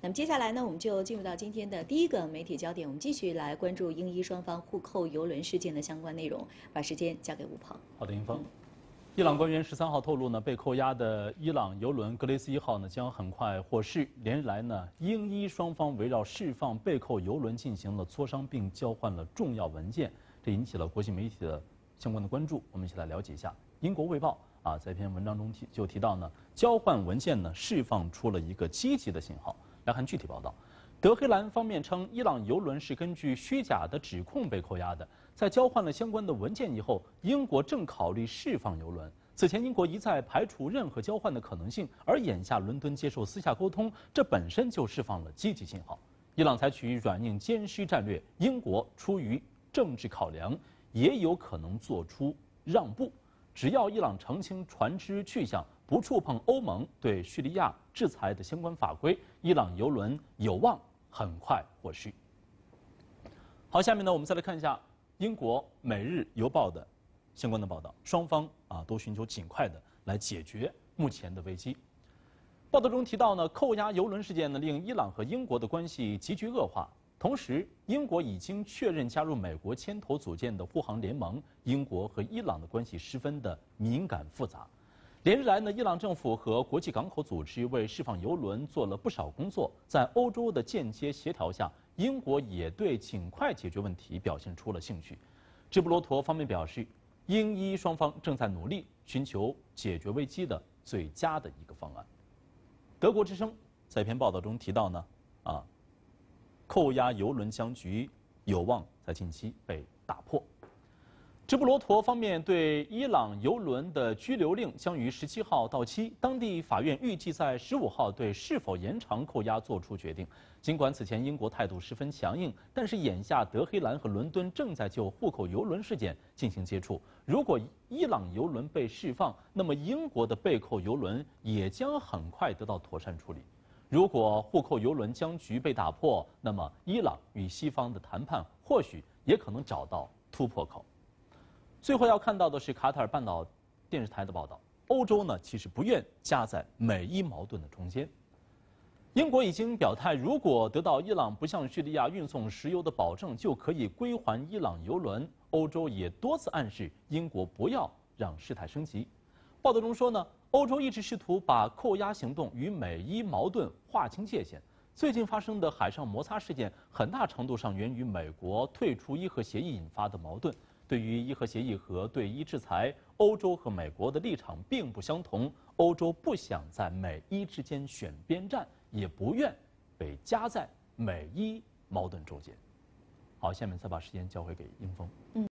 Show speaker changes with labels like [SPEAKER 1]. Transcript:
[SPEAKER 1] 那么接下来呢，我们就进入到今天的第一个媒体焦点，我们继续来关注英伊双方互扣油轮事件的相关内容。把时间交给吴鹏。
[SPEAKER 2] 好的，英峰。伊朗官员13号透露呢，被扣押的伊朗油轮格雷斯1号呢将很快获释。连日来呢，英伊双方围绕释放被扣油轮进行了磋商，并交换了重要文件，这引起了国际媒体的相关的关注。我们一起来了解一下。英国卫报在一篇文章中提到呢，交换文件呢释放出了一个积极的信号。来看具体报道。德黑兰方面称，伊朗油轮是根据虚假的指控被扣押的。在交换了相关的文件以后，英国正考虑释放油轮。此前，英国一再排除任何交换的可能性，而眼下伦敦接受私下沟通，这本身就释放了积极信号。伊朗采取软硬兼施战略，英国出于政治考量，也有可能做出让步。只要伊朗澄清船只去向，不触碰欧盟对叙利亚制裁的相关法规，伊朗油轮有望很快获释。好，下面呢，我们再来看一下英国《每日邮报》的相关的报道，双方都寻求尽快的来解决目前的危机。报道中提到呢，扣押油轮事件呢，令伊朗和英国的关系急剧恶化。同时，英国已经确认加入美国牵头组建的护航联盟，英国和伊朗的关系十分的敏感复杂。连日来呢，伊朗政府和国际港口组织为释放油轮做了不少工作，在欧洲的间接协调下，英国也对尽快解决问题表现出了兴趣。直布罗陀方面表示，英伊双方正在努力寻求解决危机的最佳的一个方案。德国之声在一篇报道中提到呢，扣押油轮僵局有望在近期被打破。直布罗陀方面对伊朗油轮的拘留令将于17号到期，当地法院预计在15号对是否延长扣押作出决定。尽管此前英国态度十分强硬，但是眼下德黑兰和伦敦正在就互扣油轮事件进行接触。如果伊朗油轮被释放，那么英国的被扣油轮也将很快得到妥善处理。如果互扣油轮僵局被打破，那么伊朗与西方的谈判或许也可能找到突破口。最后要看到的是卡塔尔半岛电视台的报道，欧洲呢其实不愿夹在美伊矛盾的中间。英国已经表态，如果得到伊朗不向叙利亚运送石油的保证，就可以归还伊朗油轮。欧洲也多次暗示英国不要让事态升级。报道中说呢，欧洲一直试图把扣押行动与美伊矛盾划清界限。最近发生的海上摩擦事件，很大程度上源于美国退出伊核协议引发的矛盾。对于伊核协议和对伊制裁，欧洲和美国的立场并不相同。欧洲不想在美伊之间选边站，也不愿被夹在美伊矛盾中间。好，下面再把时间交回给英峰。